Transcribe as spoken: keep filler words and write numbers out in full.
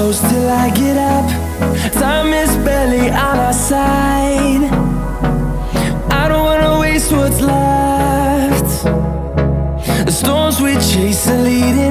close till I get up. Time is barely on our side. I don't wanna waste what's left. The storms we chase are leading